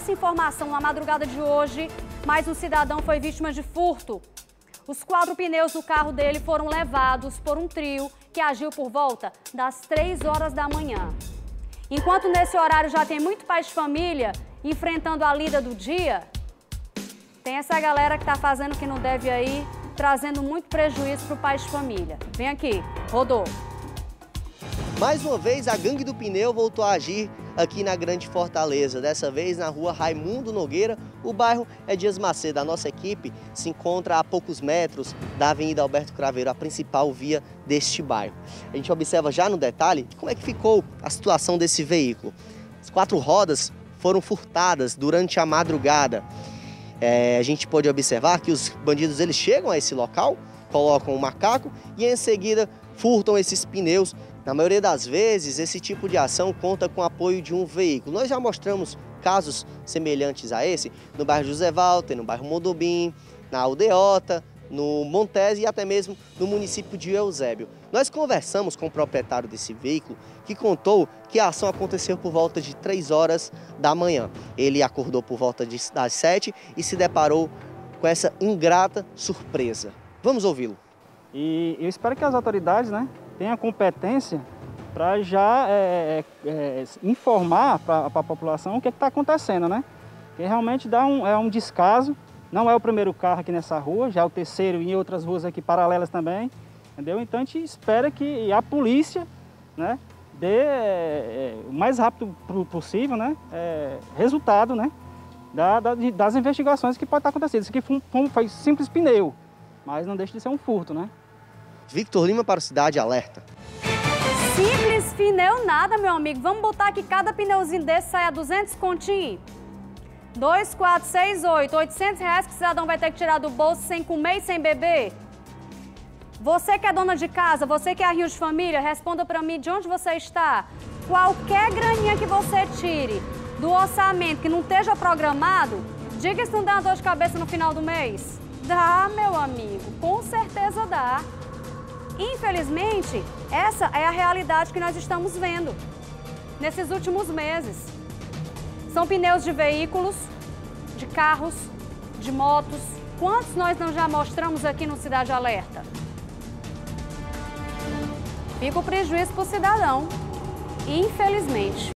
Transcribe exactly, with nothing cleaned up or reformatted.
essa informação na madrugada de hoje, mais um cidadão foi vítima de furto. Os quatro pneus do carro dele foram levados por um trio que agiu por volta das três horas da manhã. Enquanto nesse horário já tem muito pai de família enfrentando a lida do dia, tem essa galera que está fazendo o que não deve aí, trazendo muito prejuízo para o pai de família. Vem aqui, rodou. Mais uma vez, a gangue do pneu voltou a agir aqui na Grande Fortaleza, dessa vez na rua Raimundo Nogueira. O bairro é Dias Macedo. A nossa equipe se encontra a poucos metros da Avenida Alberto Craveiro, a principal via deste bairro. A gente observa já no detalhe como é que ficou a situação desse veículo. As quatro rodas foram furtadas durante a madrugada. É, a gente pode observar que os bandidos eles chegam a esse local, colocam o macaco e em seguida furtam esses pneus. Na maioria das vezes, esse tipo de ação conta com o apoio de um veículo. Nós já mostramos casos semelhantes a esse no bairro José Walter, no bairro Mondobim, na Aldeota, no Montese e até mesmo no município de Eusébio. Nós conversamos com o proprietário desse veículo, que contou que a ação aconteceu por volta de três horas da manhã. Ele acordou por volta de, das sete e se deparou com essa ingrata surpresa. Vamos ouvi-lo. E eu espero que as autoridades, né, tenham a competência para já é, é, informar para a população o que está acontecendo, né? Porque realmente dá um, é um descaso. Não é o primeiro carro aqui nessa rua, já é o terceiro em outras ruas aqui paralelas também, entendeu? Então a gente espera que a polícia, né, dê é, o mais rápido possível, né, é, resultado, né, da, da, das investigações que pode estar acontecendo. Isso aqui foi um, foi um simples pneu, mas não deixa de ser um furto, né? Victor Lima para o Cidade Alerta. Simples pneu nada, meu amigo. Vamos botar que cada pneuzinho desse sai a duzentos continhos. dois, quatro, seis, oito, oitocentos reais que o cidadão vai ter que tirar do bolso sem comer e sem beber? Você que é dona de casa, você que é rio de família, responda para mim de onde você está. Qualquer graninha que você tire do orçamento que não esteja programado, diga se não dá uma dor de cabeça no final do mês. Dá, meu amigo, com certeza dá. Infelizmente, essa é a realidade que nós estamos vendo nesses últimos meses. São pneus de veículos, de carros, de motos. Quantos nós não já mostramos aqui no Cidade Alerta? Fica o prejuízo para o cidadão, infelizmente.